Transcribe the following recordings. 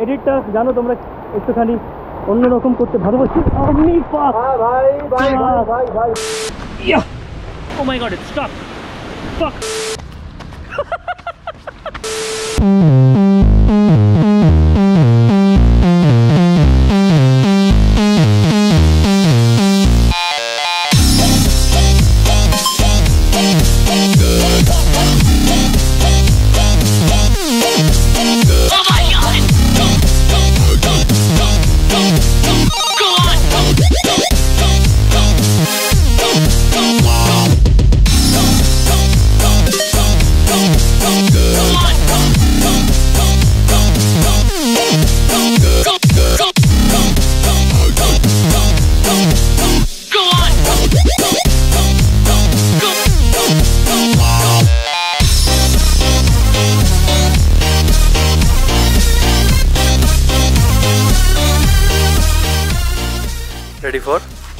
এডিটটা জানো তোমরা একটুখানি অন্যরকম করতে ভালোবাসি আমি ভাই oh my god it's stop fuck Ready for?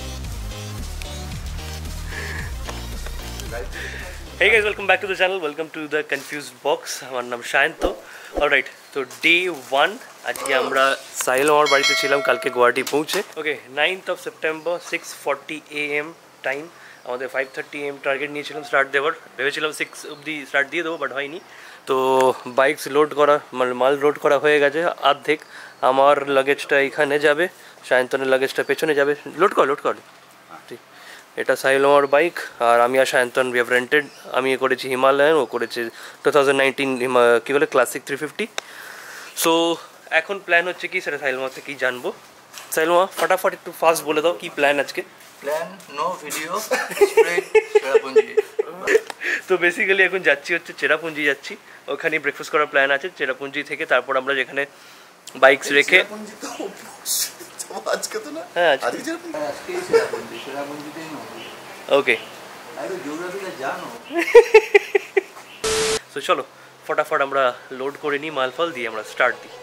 Hey guys, welcome back to the channel. Welcome to the Confused Box. আমার নাম শায়ন্ত। অলরাইট, তো ডে 1 আজকে আমরা সাহিল আমার বাড়িতে ছিলাম, কালকে গুয়াহাটি পৌঁছে। Okay, 9th of September 6:40 AM time. আমাদের 5:30 AM টার্গেট নিয়েছিলাম স্টার্ট দেওয়ার, ভেবেছিলাম 6 অবধি স্টার্ট দিয়ে দেবো, বাট হয়নি। তো বাইকস লোড করা মাল লোড করা হয়ে গেছে অর্ধেক। আমার লাগেজটা এখানে যাবে, সায়ন্তনের লাগেজটা পেছনে যাবে। লোড কর ঠিক। এটা সাহিল আমার বাইক, আর আমি আর সায়ন্তন উই হ্যাভ রেন্টেড। আমি করেছি হিমালয়ান, ও করেছে 2019 কী বলে ক্লাসিক 350। সো এখন প্ল্যান হচ্ছে কি, সেটা সাহিল মার থেকেই জানবো। সাহিল মা ফটাফট একটু ফাস্ট বলে দাও কি প্ল্যান আজকে। Plan no video, straight Cherrapunji. তো বেসিক্যালি এখন যাচ্ছি হচ্ছে চেরাপুঞ্জি যাচ্ছি, ওখানে ব্রেকফাস্ট করার প্ল্যান আছে। চেরাপুঞ্জি থেকে তারপর আমরা যেখানে বাইকস রেখে আজকে তো না, হ্যাঁ আজকে চেরাপুঞ্জিতেই ওকে। আরে জিওগ্রাফিটা জানো। তো চলো ফটাফট আমরা লোড করে নিই, মালফল দিয়ে আমরা স্টার্ট দিই।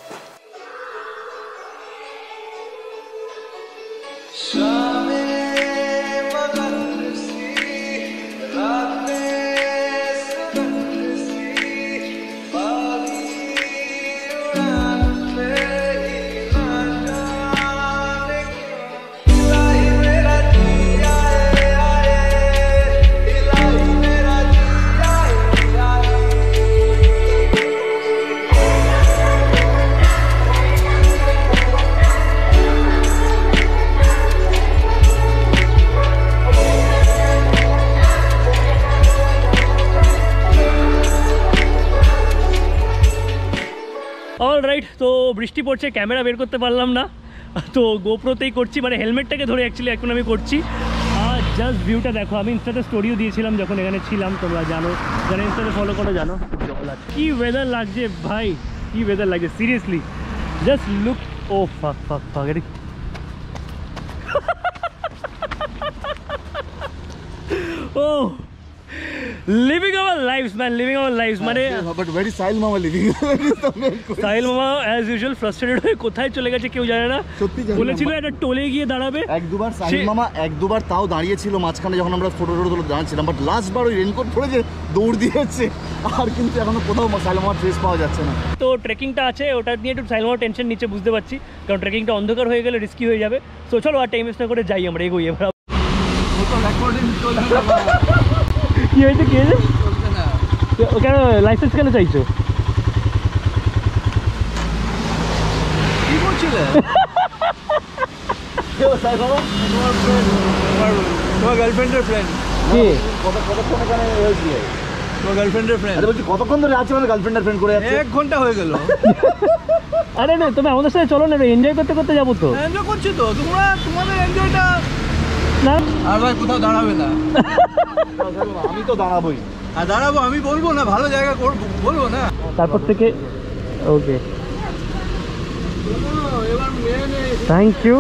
অলরাইট, তো বৃষ্টি পড়ছে, ক্যামেরা বের করতে পারলাম না, তো গোপ্রোতেই করছি, মানে হেলমেটটাকে ধরে অ্যাকচুয়ালি এখন আমি করছি। আর জাস্ট ভিউটা দেখো, আমি ইনস্টাতে স্টোরিও দিয়েছিলাম যখন এখানে ছিলাম, তোমরা জানো, যারা ইনস্টাতে ফলো করো জানো। জল আছে, কী ওয়েদার লাগছে ভাই, কী ওয়েদার লাগছে seriously. Just look, oh fuck এটা ও living our lives man, living our lives. মানে বাট ভেরি সাহিল মামা লিভিং। সাহিল মামা অ্যাজ ইউজুয়াল ফ্রাস্ট্রেটেড হয়ে কোথায় চলে গেছে কেউ জানে না। সত্যি বলেছিল একটা টোলে গিয়ে দাঁড়াবে, এক দুবার সাহিল মামা এক দুবার তাও দাঁড়িয়েছিল মাঝখানে যখন আমরা ফটো তুলে দাঁড়াচ্ছিলাম, বাট লাস্ট বার ওই রেনকোট পরে যে দৌড় দিয়েছে, আর কিন্তু এখনো কোথাও সাহিল মামার ট্রেস পাওয়া যাচ্ছে না। তো ট্রেকিংটা আছে, ওটা নিয়ে একটু সাহিল মামার টেনশন নিচ্ছে, বুঝতে পারছি, কারণ ট্রেকিংটা অন্ধকার হয়ে গেলে রিস্কি হয়ে যাবে। তো চলো আর টাইম ওয়েস্ট না করে যাই, আমরা এগোই। এবার কি হয়েছে, কি হয়েছে, কেন লাইসেন্স কেন চাইছো? কি বলছিলে তোমার গার্লফ্রেন্ডের ফ্রেন্ড? কি কতক্ষণ এখানে হয়েছি? তোমার গার্লফ্রেন্ডের ফ্রেন্ড? বলছি কতক্ষণ ধরে আছে মানে গার্লফ্রেন্ডের ফ্রেন্ড করে যাচ্ছে? 1 ঘন্টা হয়ে গেল। আরে না, তুমি আমাদের সাথে চলো না, এনজয় করতে করতে যাবো। তো এনজয় করছি তো, তোমাদের এনজয়টা না। আর ভাই কোথাও দাঁড়াবে না। আমি তো দাঁড়াবোই, আর দাঁড়াবো, আমি বলবো না ভালো জায়গা বলবো না, তারপর থেকে ওকে। Thank you.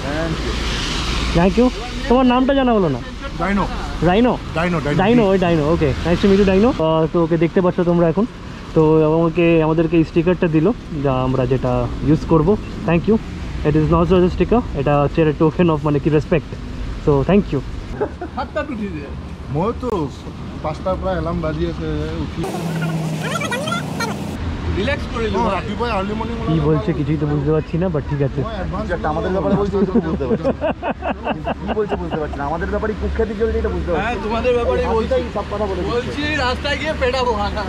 তোমার নামটা জানা হলো না? ডাইনো। রাইনো, ডাইনো, ওই Dino. Okay, nice to meet you Dino. তো ওকে দেখতে পাচ্ছ তোমরা এখন। তো আমাদেরকে এই স্টিকারটা দিল, যা আমরা যেটা ইউজ করব। Thank you. It is not just sticker, এটা হচ্ছে টোকেন অফ মানে কি রেসপেক্ট। So thank you. হাতটা টুটি দিয়ে মই তো 5টা প্রায় অ্যালার্ম বাজিয়েছে, উঠি রিল্যাক্স করে নিও রাখি ভাই আর্লি মর্নিং কি বলছে কিছুই তো বুঝতে পারছি না, বাট ঠিক আছে। আমাদের ব্যাপারে বলছে ওই তো বুঝতে পারছি কি বলছে বুঝতে পারছি না, আমাদের ব্যাপারে কুখ্যাতি চলছে এটা বুঝতে পারছি। হ্যাঁ তোমাদের ব্যাপারে বলছি, সব কথা বলে বলছি রাস্তায় গিয়ে পেটাবো হাঁটা।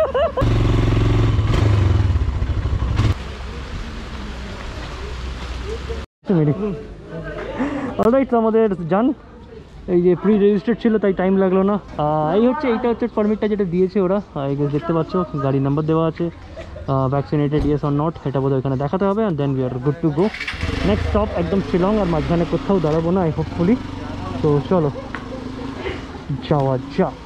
অলরাইট, তো আমাদের যান এই যে প্রি রেজিস্টার্ড ছিল তাই টাইম লাগলো না। এইটা হচ্ছে পারমিটটা যেটা দিয়েছে ওরা, এই যে দেখতে পাচ্ছ গাড়ির নাম্বার দেওয়া আছে, ভ্যাকসিনেটেড ইয়েস অর নট, এটা বোধহয় এখানে দেখাতে হবে, and then we are good to go. Next stop একদম শিলং, আর মাঝখানে কোথাও দাঁড়াবো না হোপফুলি। তো চলো যাওয়া যাক।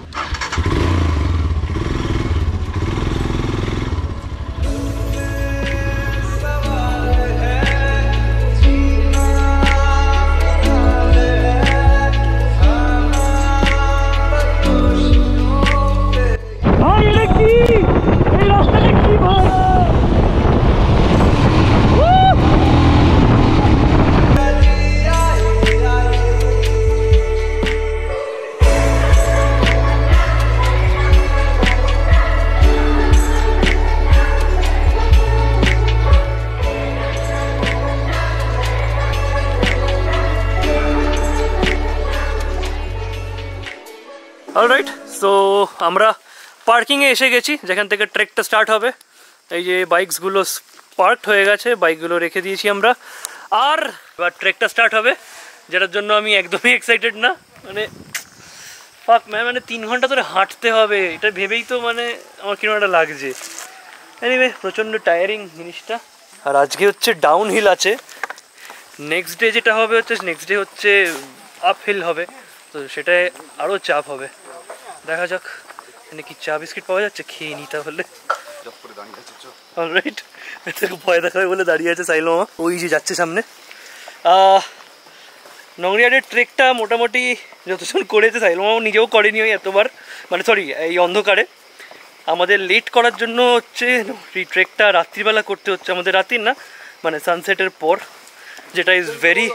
অলরাইট, সো আমরা পার্কিংয়ে এসে গেছি যেখান থেকে ট্রেকটা স্টার্ট হবে। এই যে বাইকসগুলো পার্কড হয়ে গেছে, বাইকগুলো রেখে দিয়েছি আমরা, আর এবার ট্রেকটা স্টার্ট হবে, যেটার জন্য আমি একদমই এক্সাইটেড না। মানে 3 ঘন্টা ধরে হাঁটতে হবে, এটা ভেবেই তো মানে আমার কিরকম একটা লাগছে। এনিওয়ে, প্রচণ্ড টায়ারিং জিনিসটা। আর আজকে হচ্ছে ডাউন হিল আছে, নেক্সট ডে যেটা হবে হচ্ছে আপ হিল হবে, তো সেটাই আরও চাপ হবে। দেখা যাক এখানে কি চা বিস্কিট পাওয়া যাচ্ছে, খেয়ে নিই তাহলে। অলরাইট, ভয় দেখাবে বলে দাঁড়িয়ে আছে সাইল মামা, ওই যে যাচ্ছে সামনে। নংরিয়াটের ট্রেকটা মোটামুটি যতক্ষণ করেছে, সাইল মামা নিজেও করেনি ওই এতবার, মানে সরি এই অন্ধকারে। আমাদের লেট করার জন্য হচ্ছে এই ট্রেকটা রাত্রিবেলা করতে হচ্ছে আমাদের, রাত্রির না মানে সানসেটের পর, যেটা ইজ ভেরি,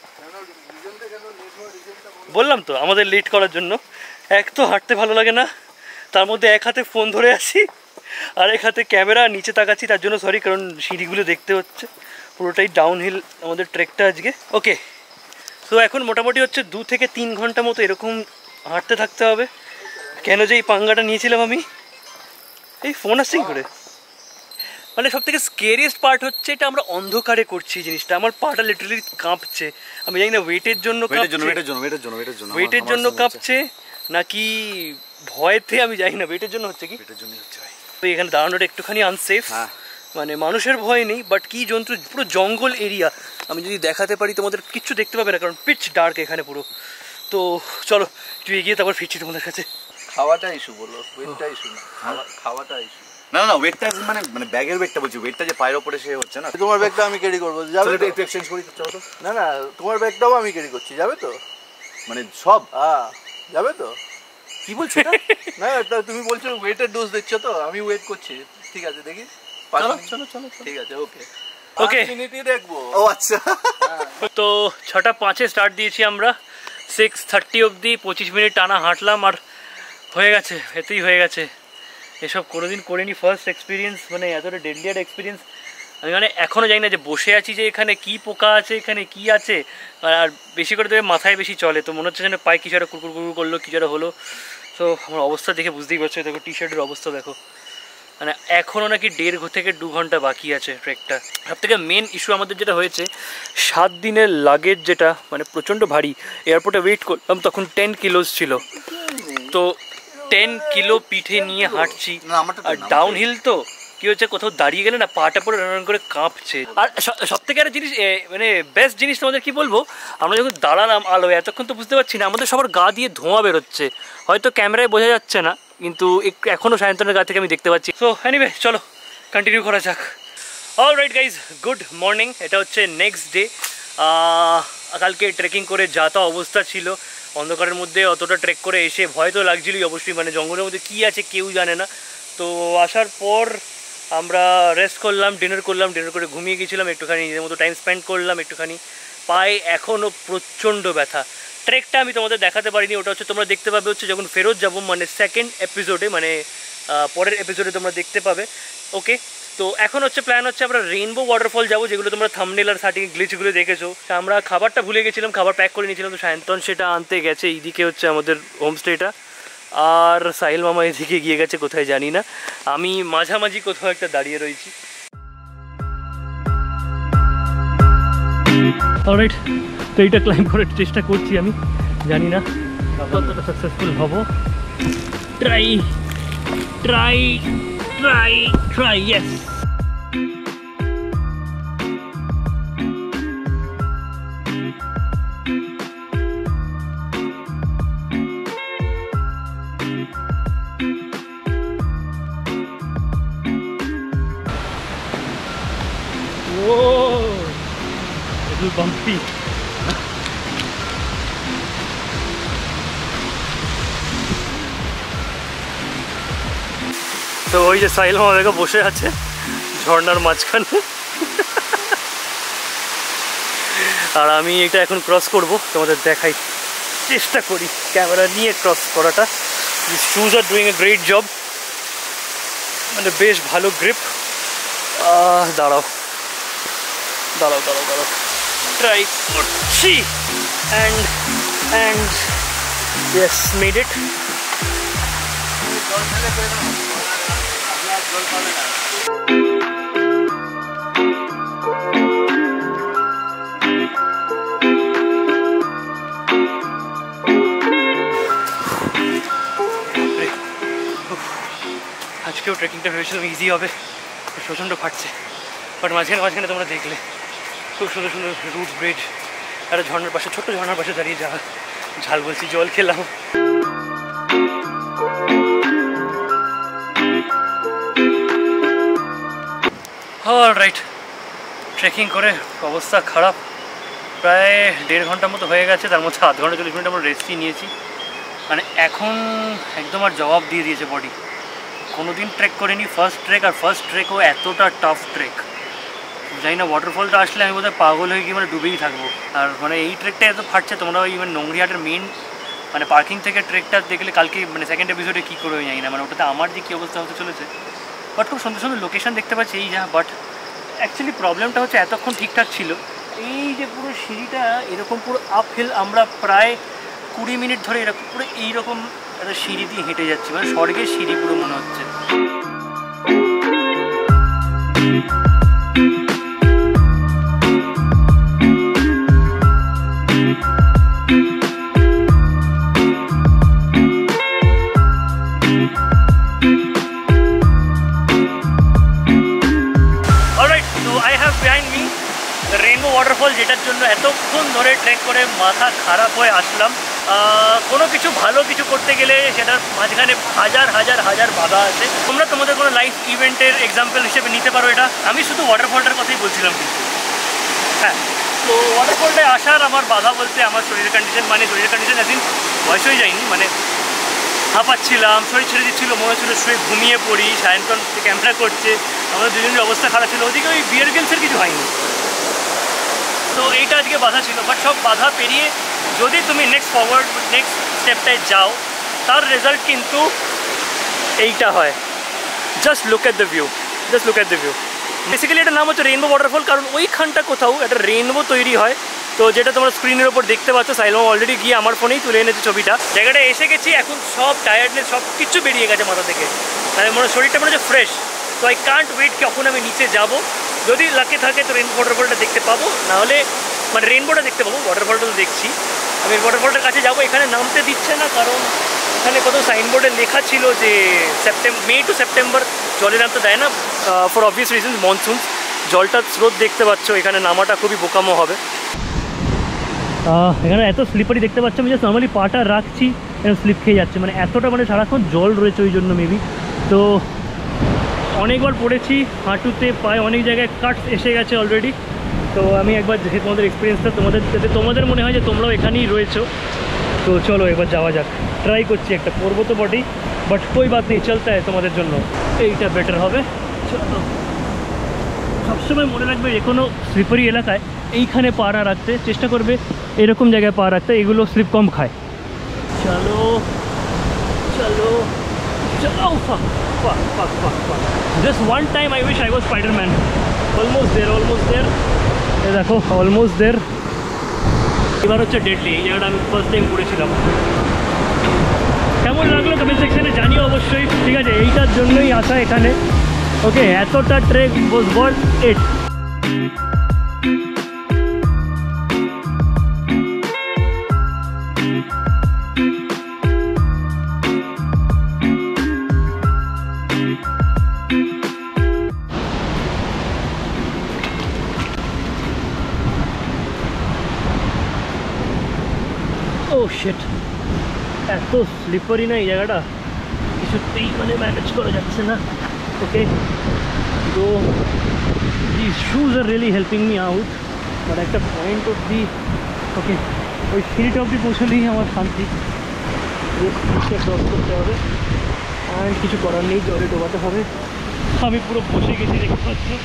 বললাম তো আমাদের লেট করার জন্য। এক তো হাঁটতে ভালো লাগে না, তার মধ্যে এক হাতে ফোন ধরে আসি আর এক হাতে ক্যামেরা, নিচে তাকাচ্ছি, তার জন্য সরি, কারণ সিঁড়িগুলো দেখতে হচ্ছে। পুরোটাই ডাউন হিল আমাদের ট্রেকটা আজকে। ওকে, তো এখন মোটামুটি হচ্ছে 2 থেকে 3 ঘন্টা মতো এরকম হাঁটতে থাকতে হবে। কেন যে এই পাঙ্গাটা নিয়েছিলাম আমি, এই ফোন আসছে কি করে, মানে সব থেকে স্কেরিয়েস্ট পার্ট হচ্ছে এটা আমরা অন্ধকারে করছি জিনিসটা। আমার পাটা লিটারালি কাঁপছে, আমি জানি না ওয়েটের জন্য কাঁপছে নাকি ভয়েতে, আমি জানি না। ওয়েটের জন্য হচ্ছে কি, তো এখানে দাঁড়ানোটা একটুখানি আনসেফ, মানে মানুষের ভয় নেই, বাট কি জন্তু, পুরো জঙ্গল এরিয়া। আমি যদি দেখাতে পারি তোমাদের কিচ্ছু দেখতে পাবে না, কারণ পিচ ডার্ক এখানে পুরো। তো চলো একটু এগিয়ে তারপর ফিরছি তোমাদের কাছে। খাওয়াটা ইস্যু বলো, ওয়েটটা ইস্যু না, খাওয়াটা ইস্যু। না ওয়েটটা মানে ব্যাগের ওয়েটটা বলছি, ওয়েটটা যে পায়ের উপরে সে হচ্ছে না। তোমার ব্যাগটা আমি ক্যারি করবো, যাবে তো? একটু এক্সচেঞ্জ করি চলো তো। না তোমার ব্যাগটাও আমি ক্যারি করছি, যাবে তো? মানে সব যাবে তো? কি বলছো না তুমি বলছো ওয়েটের ডোজ দিচ্ছ, তো আমি ওয়েট করছি। ঠিক আছে, দেখি। চলো ঠিক আছে, ওকে মিনিটই দেখবো। ও আচ্ছা, তো 6:05 স্টার্ট দিয়েছি আমরা, 6:30 অবধি 25 মিনিট টানা হাঁটলাম, আর হয়ে গেছে, এতেই হয়ে গেছে। এসব কোনোদিন করিনি, ফার্স্ট এক্সপিরিয়েন্স, মানে এতটা ডেডলি একটা এক্সপিরিয়েন্স। আমি মানে এখনও জানি না যে বসে আছি যে এখানে কি পোকা আছে, এখানে কি আছে, আর বেশি করে দেবে মাথায় বেশি চলে, তো মনে হচ্ছে যেন পায়ে কিছু একটা কুকুর করলো, কিছু একটা হলো। তো আমার অবস্থা দেখে বুঝতেই পারছো, দেখো টি শার্টের অবস্থা দেখো, মানে এখনও নাকি 1.5 থেকে 2 ঘন্টা বাকি আছে ট্রেকটা। সব থেকে মেন ইস্যু আমাদের যেটা হয়েছে, 7 দিনের লাগেজ যেটা মানে প্রচণ্ড ভারী, এয়ারপোর্টে ওয়েট করলাম তখন 10 কিলোস ছিল, তো 10 কিলো পিঠে নিয়ে হাঁটছি, আর ডাউন হিল তো কি হচ্ছে, কোথাও দাঁড়িয়ে গেলে না পাটা পরে রান করে কাঁপছে। আর সব থেকে একটা জিনিস, মানে বেস্ট জিনিস তোমাদের কি বলবো, আমরা যখন দাঁড়ালাম আলো, এতক্ষণ তো বুঝতে পারছি না, আমাদের সবার গা দিয়ে ধোঁয়া বেরোচ্ছে, হয়তো ক্যামেরায় বোঝা যাচ্ছে না, কিন্তু এখনও সায়ন্তনের গা থেকে আমি দেখতে পাচ্ছি। সো এনিওয়ে, চলো কন্টিনিউ করা যাক। Alright guys, good morning. এটা হচ্ছে নেক্সট ডে। কালকে ট্রেকিং করে যা তা অবস্থা ছিল, অন্ধকারের মধ্যে অতটা ট্রেক করে এসে ভয় তো লাগছিলই অবশ্যই, মানে জঙ্গলের মধ্যে কী আছে কেউ জানে না। তো আসার পর আমরা রেস্ট করলাম, ডিনার করে ঘুমিয়ে গেছিলাম, একটুখানি নিজের মতো টাইম স্পেন্ড করলাম, একটুখানি পায়ে এখনও প্রচণ্ড ব্যথা। ট্রেকটা আমি তোমাদের দেখাতে পারিনি, ওটা হচ্ছে তোমরা দেখতে পাবে হচ্ছে যখন ফেরত যাবো, মানে সেকেন্ড এপিসোডে, মানে পরের এপিসোডে তোমরা দেখতে পাবে। ওকে, তো এখন হচ্ছে প্ল্যান হচ্ছে আমরা রেইনবো ওয়াটারফল যাবো, যেগুলো তোমরা থাম্বনেল আর স্টার্টিং গ্লিচগুলো দেখেছো। আমরা খাবারটা ভুলে গেছিলাম, খাবার প্যাক করে নিয়েছিলাম, তো সায়ন্তন সেটা আনতে গেছে। এইদিকে হচ্ছে আমাদের হোমস্টেটা, আর সাহিল মামা এদিকে গিয়ে গেছে কোথায় জানি না। আমি মাঝামাঝি কোথাও একটা দাঁড়িয়ে রয়েছি। অলরাইট, তো এইটা ক্লাইম্ব করার চেষ্টা করছি, আমি জানি না কতটা সাকসেসফুল হব। Try try try try, yes. Whoa, a little bumpy. তো ওই যে সাহিল মামা দেখো বসে আছে ঝর্ণার মাঝখানে, আর আমি এটা এখন ক্রস করব, তোমাদের দেখাই চেষ্টা করি ক্যামেরা নিয়ে ক্রস করাটা। This shoes are doing a great job, মানে বেশ ভালো গ্রিপ। দাঁড়াও দাঁড়াও দাঁড়াও দাঁড়াও, ট্রাই করছি। And yes, made it. আজকেও ট্রেকিংটা ভেবেছিলাম ইজি হবে, প্রচণ্ড ফাটছে, বাট মাঝখানে মাঝখানে তোমরা দেখলে খুব সুন্দর সুন্দর রুট ব্রিজ, একটা ঝর্নার পাশে, ছোট্ট ঝর্নার পাশে দাঁড়িয়ে ঝাল বলছি, জল খেলাম। অলরাইট, ট্রেকিং করে অবস্থা খারাপ, প্রায় 1.5 ঘন্টার মতো হয়ে গেছে, তার মধ্যে 0.5 ঘন্টা 40 মিনিট আমরা রেস্টই নিয়েছি। মানে এখন একদম আর জবাব দিয়ে দিয়েছে বডি। কোনোদিন ট্রেক করিনি, ফার্স্ট ট্রেক, আর ফার্স্ট ট্রেকও এতটা টাফ ট্রেক। জানি না ওয়াটারফলটা আসলে আমি বোধহয় পাগল হয়ে গিয়ে মানে ডুবেই থাকবো। আর মানে এই ট্রেকটা এত ফাটছে, তোমরা ওই মানে নোংরিহাটের মেন মানে পার্কিং থেকে ট্রেকটা দেখলে কালকে মানে সেকেন্ড এপিসোডে কী করে জানি না, মানে ওটাতে আমার যে কী অবস্থা হতে চলেছে। বাট খুব সুন্দর সুন্দর লোকেশন দেখতে পাচ্ছি এই যা, বাট অ্যাকচুয়ালি প্রবলেমটা হচ্ছে এতক্ষণ ঠিকঠাক ছিল, এই যে পুরো সিঁড়িটা এরকম পুরো আপহিল, আমরা প্রায় 20 মিনিট ধরে এরকম পুরো এইরকম একটা সিঁড়ি দিয়ে হেঁটে যাচ্ছি, মানে স্বর্গের সিঁড়ি পুরো মনে হচ্ছে। রেইনবো ওয়াটারফল, যেটার জন্য এতক্ষণ ধরে ট্রেক করে মাথা খারাপ হয়ে আসলাম। কোনো কিছু ভালো কিছু করতে গেলে সেটার মাঝখানে হাজার হাজার হাজার বাধা আছে। তোমরা তোমাদের কোনো লাইফ ইভেন্টের এক্সাম্পল হিসেবে নিতে পারো এটা। আমি শুধু ওয়াটারফলটার কথাই বলছিলাম, কিন্তু হ্যাঁ, তো ওয়াটারফলটায় আসার আমার বাধা বলতে আমার শরীরের কন্ডিশন, মানে শরীরের কন্ডিশন একদিন বয়স হয়ে যায়নি, মানে হাঁপাচ্ছিলাম, শরীর ছেড়ে দিচ্ছিল, মনে হচ্ছিল শুয়ে ঘুমিয়ে পড়ি। সায়ন্তন ক্যামেরা করছে, আমাদের দুজনের অবস্থা খারাপ ছিল। ওদিকে ওই বিয়ার গেলসের কিছু হয়নি, তো এইটা আজকে বাধা ছিল। বাট সব বাধা পেরিয়ে যদি তুমি নেক্সট স্টেপটায় যাও, তার রেজাল্ট কিন্তু এইটা হয়। Just look at the view, just look at the view. Basically এটার নাম হচ্ছে রেইনবো ওয়াটারফল, কারণ ওইখানটা কোথাও একটা রেইনবো তৈরি হয়। তো যেটা তোমরা স্ক্রিনের ওপর দেখতে পাচ্ছ, সাইল মামা অলরেডি গিয়ে আমার ফোনেই তুলে এনেছে ছবিটা। জায়গাটা এসে গেছি, এখন সব টায়ার্ডনেস সব কিছু বেরিয়ে গেছে মাথা থেকে, তাই মনে শরীরটা মনে হচ্ছে ফ্রেশ। তো আই কান্ট ওয়েট কখন আমি নিচে যাব। যদি লাকি থাকে তো রেইনবো ওয়াটারফলটা দেখতে পাবো, নাহলে মানে রেইনবোটা দেখতে পাবো। ওয়াটারফলটা তো দেখছি, আমি ওয়াটারফলটার কাছে যাবো। এখানে নামতে দিচ্ছে না, কারণ এখানে কত সাইনবোর্ডে লেখা ছিল যে মে টু সেপ্টেম্বর জলে নামতে দেয় না, ফর অবভিয়াস রিজনস, মনসুন। জলটার স্রোত দেখতে পাচ্ছ, এখানে নামাটা খুবই বোকামো হবে। এখানে এত স্লিপারি দেখতে পাচ্ছ, আমি জাস্ট নর্মালি পাটা রাখছি, এরকম স্লিপ খেয়ে যাচ্ছে, মানে এতটা মানে সারাক্ষণ জল রয়েছে ওই জন্য মেবি। তো অনেকবার পড়েছি হাঁটুতে, পায়ে অনেক জায়গায় কাটস এসে গেছে অলরেডি। তো আমি একবার দেখে তোমাদের এক্সপিরিয়েন্সটা তোমাদের মনে হয় যে তোমরাও এখানেই রয়েছো, তো চলো এবার যাওয়া যাক। ট্রাই করছি, একটা করবো তো বটেই, বাট কোই বাত নেই, চলতে হয় তোমাদের জন্য, এইটা বেটার হবে। চলো, সবসময় মনে রাখবে যে কোনো স্লিপারি এলাকায় এইখানে পা না রাখতে, চেষ্টা করবে এরকম জায়গায় পা রাখতে, এগুলো স্লিপ কম খায়। চলো চলো Oh fuck. Just one time I wish I was Spider-Man. Almost there. এই দেখো almost there. এবার হচ্ছে ডেডলি, এই জায়গাটা আমি ফার্স্ট টাইম করেছিলাম। কেমন লাগলো কমেন্ট সেকশনে জানিও অবশ্যই, ঠিক আছে? এইটার জন্যই আসা এখানে। ওকে, এতটা trek was worth it. Oh shit, এত স্লিপারি না এই জায়গাটা, কিছুতেই মানে ম্যানেজ করা যাচ্ছে না। ওকে, তো these shoes are really helping me out, but একটা পয়েন্ট অবধি ওকে ওই সিঁড়িটা অবধি পৌঁছলেই আমার শান্তি। ক্রস করতে হবে অ্যান্ড কিছু করার নেই, জলে ডোবাতে হবে। আমি পুরো বসে গেছি দেখতে পাচ্ছি।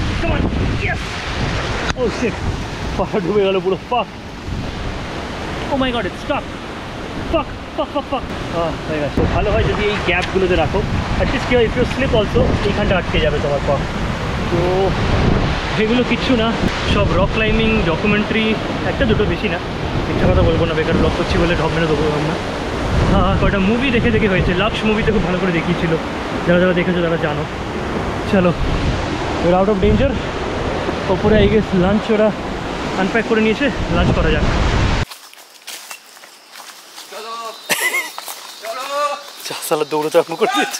ও শিট, পাহাড় ডুবে গেল পুরো। ফাক, oh my god, it's stuck. Fuck. হয়ে গেছে। ভালো হয় যদি এই গ্যাপগুলোতে রাখো, অ্যাটলিস্ট কেউ ইফ ইউ স্লিপ অলসো এইখানটা আটকে যাবে তোমার পা। তো এগুলো কিচ্ছু না, সব রক ক্লাইম্বিং ডকুমেন্টারি, একটা দুটো, বেশি না। মিথ্যা কথা বলবো না, বেকার ব্লগ করছি বলে ঢপ মেরে দেবো না। হ্যাঁ, কয়টা মুভি দেখে হয়েছে। লাক্স মুভিতে খুব ভালো করে দেখিয়েছিল, যারা দেখেছো তারা জানো। চলো, ওর আউট অফ ডেঞ্জার। ওপরে আই গেস লাঞ্চ ওরা আনপ্যাক করে নিয়েছে, লাঞ্চ করা যাক। সালা দৌড়তে আরম্ভ করে দিয়েছে।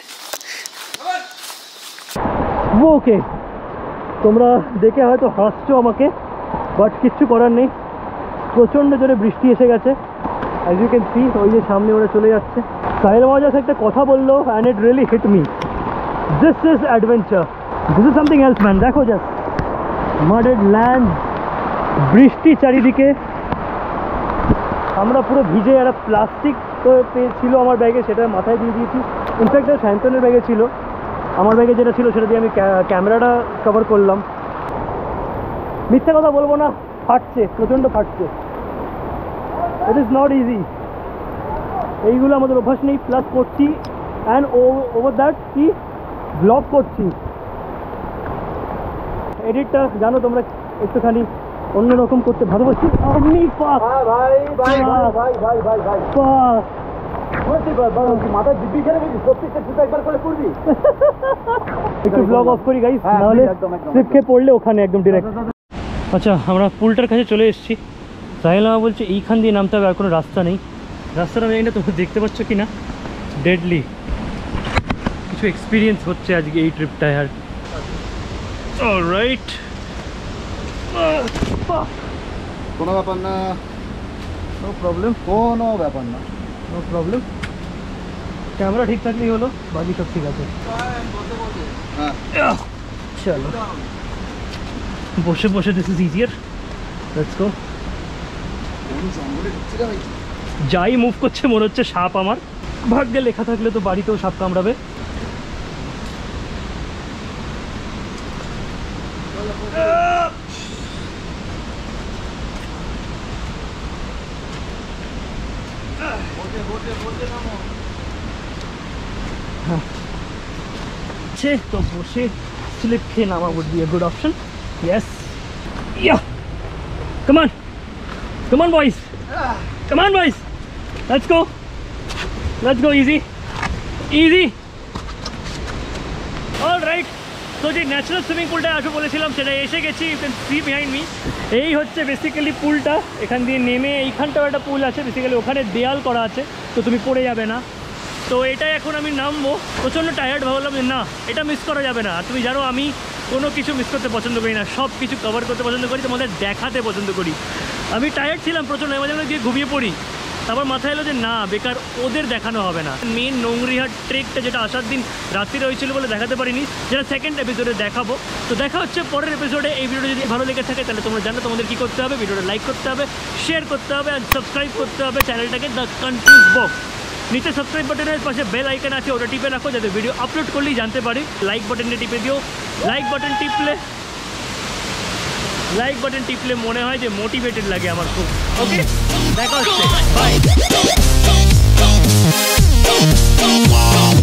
ওকে, তোমরা দেখে হয়তো হাসছো আমাকে, বাট কিচ্ছু করার নেই। প্রচণ্ড জোরে বৃষ্টি এসে গেছে, অ্যাজ ইউ ক্যান সি। ওই যে সামনে ওরা চলে যাচ্ছে। সাহিল মহাজাস একটা কথা বললো and it really hit me. This is adventure, this is something else man. দেখো জাস্ট মাডেড ল্যান্ড, বৃষ্টি চারিদিকে, আমরা পুরো ভিজে। একটা প্লাস্টিক তো ছিল আমার ব্যাগে, সেটা মাথায় দিয়ে দিয়েছি। ইনফ্যাক্ট শান্তনের ব্যাগে ছিল, আমার ব্যাগে যেটা ছিল সেটা দিয়ে আমি ক্যামেরাটা কভার করলাম। মিথ্যা কথা বলবো না, ফাটছে, প্রচণ্ড ফাটছে। ইট ইজ নট ইজি, এইগুলো আমাদের অভ্যাস নেই। প্লাস করছি অ্যান্ড ওভার দ্যাট কি ব্লগ করছি। এডিটটা জানো তোমরা একটুখানি অন্যরকম করতে ভালোবাসি আমি। মাথায় দিব্যি খেলে একবার করে করবি। একটু ব্লগ অফ করি গাইস, নাহলে স্লিপ খেয়ে পড়লে ওখানে একদম ডিরেক্ট। আচ্ছা, আমরা পুলটার কাছে চলে এসেছি। সাহিল আমা বলছে এইখান দিয়ে নামতে হবে, আর কোনো রাস্তা নেই। রাস্তাটা আমি জানি না তোমরা দেখতে পাচ্ছ কি না। ডেডলি কিছু এক্সপিরিয়েন্স হচ্ছে আজকে এই ট্রিপটায়। আর অলরাইট, কোনো ব্যাপার না, নো প্রবলেম, কোনো ব্যাপার না, নো প্রবলেম। ক্যামেরা ঠিক থাকলেই হলো, বাকি সব ঠিক আছে। চলো, বসে বসে this is easier. Let's go. যাই মুভ করছে মনে হচ্ছে সাপ। আমার ভাগ্যে লেখা থাকলে তো বাড়িতেও সাপ কামড়াবে। তো বসে স্লিপ খেয়ে নামা would be a good option. Yes, yeah, come on boys, let's go, easy, all right. তো যে ন্যাচারাল সুইমিং পুলটা আসবো বলেছিলাম সেটা এসে গেছি। You can see behind me. এই হচ্ছে বেসিক্যালি পুলটা। এখান দিয়ে নেমে এইখানটাও একটা পুল আছে, বেসিক্যালি ওখানে দেয়াল করা আছে, তো তুমি পড়ে যাবে না। তো এটা এখন আমি নামবো, প্রচণ্ড টায়ার্ড, ভাবলাম যে না, এটা মিস করা যাবে না। আর তুমি জানো আমি কোনো কিছু মিস করতে পছন্দ করি না, সব কিছু কভার করতে পছন্দ করি, তোমাদের দেখাতে পছন্দ করি। আমি টায়ার্ড ছিলাম প্রচণ্ড, মাঝে মাঝে গিয়ে ঘুমিয়ে পড়ি। তারপর মাথায় এলো যে না, বেকার ওদের দেখানো হবে না। মেন নোংরিহাট ট্রেকটা যেটা আসার দিন রাত্রিরে হয়েছিল বলে দেখাতে পারিনি, যেটা সেকেন্ড এপিসোডে দেখাবো। তো দেখা হচ্ছে পরের এপিসোডে। এই ভিডিওটা যদি ভালো লেগে থাকে তাহলে তোমরা জানো তোমাদের কী করতে হবে। ভিডিওটা লাইক করতে হবে, শেয়ার করতে হবে, আর সাবস্ক্রাইব করতে হবে চ্যানেলটাকে দ্য কনফিউজ বক্স। নিচে সাবস্ক্রাইব বাটনের পাশে বেল আইকন আছে, ওটা টিপে রাখো যাতে ভিডিও আপলোড করলেই জানতে পারি। লাইক বাটনটা টিপে দিও। লাইক বাটন টিপলে মনে হয় যে মোটিভেটেড লাগে আমার খুব। ওকে, দেখা হচ্ছে, বাই।